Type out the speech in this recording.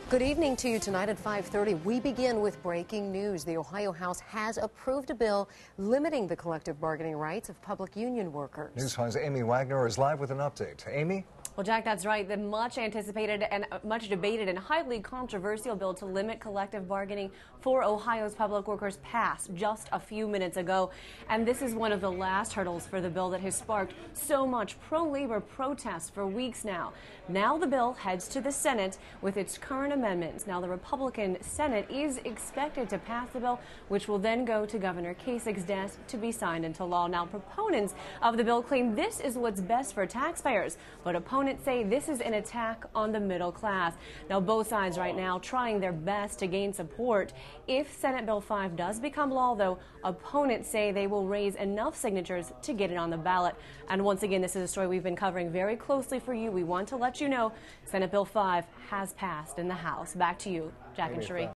Good evening to you tonight at 5:30. We begin with breaking news. The Ohio House has approved a bill limiting the collective bargaining rights of public union workers. News 5's Amy Wagner is live with an update. Amy? Well, Jack, that's right. The much anticipated and much debated and highly controversial bill to limit collective bargaining for Ohio's public workers passed just a few minutes ago. And this is one of the last hurdles for the bill that has sparked so much pro-labor protest for weeks now. Now the bill heads to the Senate with its current amendments. Now the Republican Senate is expected to pass the bill, which will then go to Governor Kasich's desk to be signed into law. Now proponents of the bill claim this is what's best for taxpayers, but opponents say this is an attack on the middle class. Now both sides right now trying their best to gain support. If Senate Bill 5 does become law, though, opponents say they will raise enough signatures to get it on the ballot. And once again, this is a story we've been covering very closely for you. We want to let you know Senate Bill 5 has passed in the House. Back to you, Jack and Cherie.